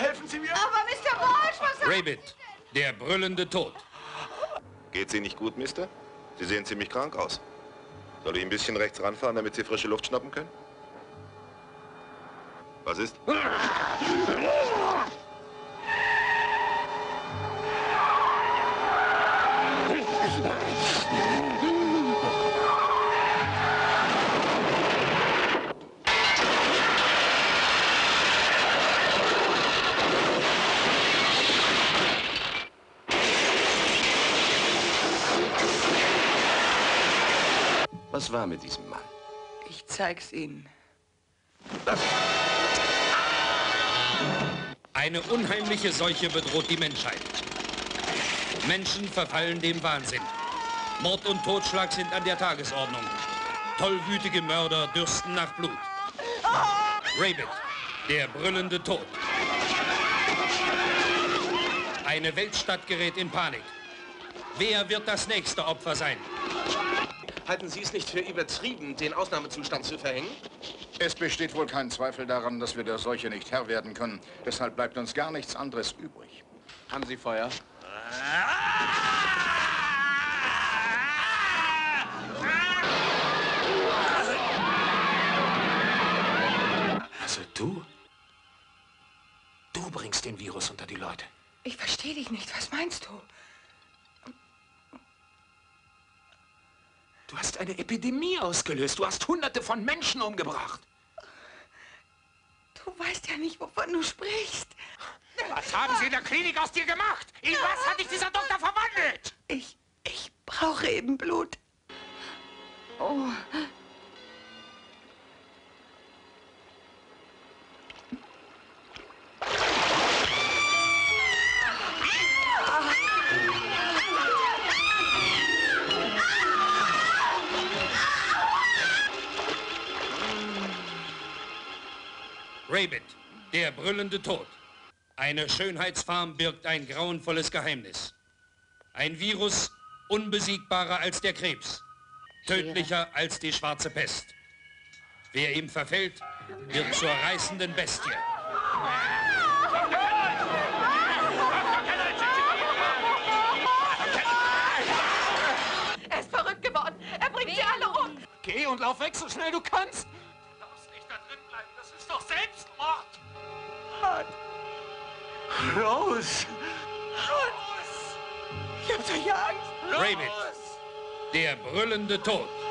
helfen Sie mir! Aber Mr. Walsh, was... Rabbit, der brüllende Tod. Geht's Ihnen nicht gut, Mister? Sie sehen ziemlich krank aus. Soll ich ein bisschen rechts ranfahren, damit Sie frische Luft schnappen können? Was ist? Was war mit diesem Mann? Ich zeig's Ihnen. Eine unheimliche Seuche bedroht die Menschheit. Menschen verfallen dem Wahnsinn. Mord und Totschlag sind an der Tagesordnung. Tollwütige Mörder dürsten nach Blut. Rabbit, der brüllende Tod. Eine Weltstadt gerät in Panik. Wer wird das nächste Opfer sein? Halten Sie es nicht für übertrieben, den Ausnahmezustand zu verhängen? Es besteht wohl kein Zweifel daran, dass wir der Seuche nicht Herr werden können. Deshalb bleibt uns gar nichts anderes übrig. Haben Sie Feuer? Also du? Du bringst den Virus unter die Leute. Ich verstehe dich nicht. Was meinst du? Du hast eine Epidemie ausgelöst. Du hast Hunderte von Menschen umgebracht. Du weißt ja nicht, wovon du sprichst. Was haben Sie in der Klinik aus dir gemacht? In was hat dich dieser Doktor verwandelt? Ich brauche eben Blut. Oh. Rabbit, der brüllende Tod. Eine Schönheitsfarm birgt ein grauenvolles Geheimnis. Ein Virus unbesiegbarer als der Krebs, tödlicher als die schwarze Pest. Wer ihm verfällt, wird zur reißenden Bestie. Er ist verrückt geworden. Er bringt sie alle um. Geh und lauf weg, so schnell du kannst. Du darfst nicht da drin bleiben. Das ist doch Selbstmord. Raus! Ich hab solche Angst. Rabbit, der brüllende Tod.